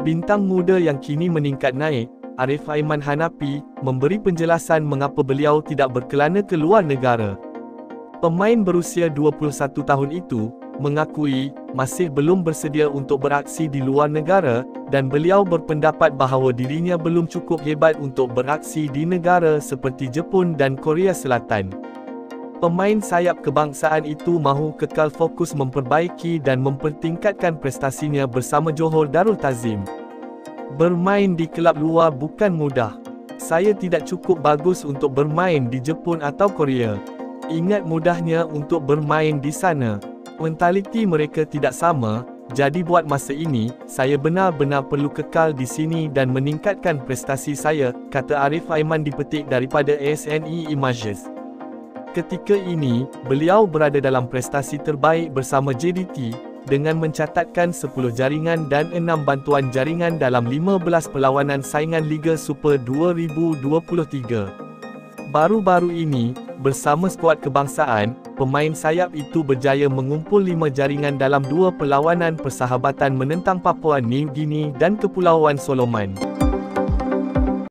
Bintang muda yang kini meningkat naik, Arif Aiman Hanapi, memberi penjelasan mengapa beliau tidak berkelana ke luar negara. Pemain berusia 21 tahun itu mengakui masih belum bersedia untuk beraksi di luar negara, dan beliau berpendapat bahawa dirinya belum cukup hebat untuk beraksi di negara seperti Jepun dan Korea Selatan. Pemain sayap kebangsaan itu mahu kekal fokus memperbaiki dan mempertingkatkan prestasinya bersama Johor Darul Ta'zim. Bermain di kelab luar bukan mudah. Saya tidak cukup bagus untuk bermain di Jepun atau Korea. Ingat mudahnya untuk bermain di sana. Mentaliti mereka tidak sama, jadi buat masa ini, saya benar-benar perlu kekal di sini dan meningkatkan prestasi saya, kata Arif Aiman dipetik daripada ASNE Images. Ketika ini, beliau berada dalam prestasi terbaik bersama JDT, dengan mencatatkan 10 jaringan dan 6 bantuan jaringan dalam 15 perlawanan saingan Liga Super 2023. Baru-baru ini, bersama skuad kebangsaan, pemain sayap itu berjaya mengumpul 5 jaringan dalam 2 perlawanan persahabatan menentang Papua New Guinea dan Kepulauan Solomon.